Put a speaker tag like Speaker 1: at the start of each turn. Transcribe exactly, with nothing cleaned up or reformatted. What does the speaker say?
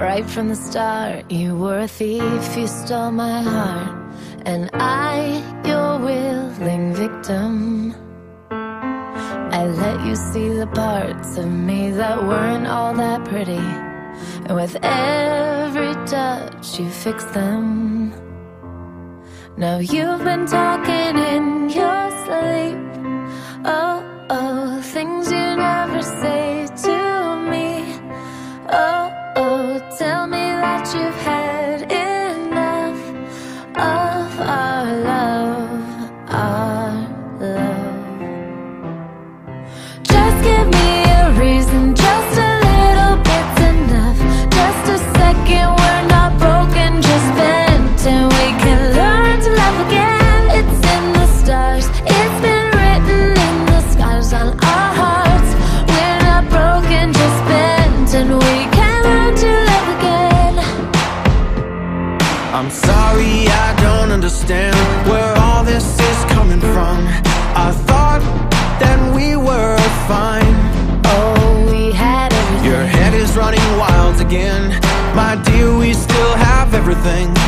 Speaker 1: right from the start. You were a thief, you stole my heart, and I, your willing victim. I let you see the parts of me that weren't all that pretty, and with every touch you fixed them. Now you've been talking in your sleep, oh, oh, things you never say to me. Oh, oh, tell me that you've had enough of our love, our love. Just give me a reason, just a little bit's enough. Just a second, we're not broken, just bent, and we can learn to love again. It's in the stars, it's been written in the scars on our hearts. We're not broken, just bent, and we can learn to love again.
Speaker 2: I'm sorry, I don't understand where all this is coming from. I thought that we were fine.
Speaker 1: Oh, we had everything.
Speaker 2: Your head is running wild again. My dear, we still have everything.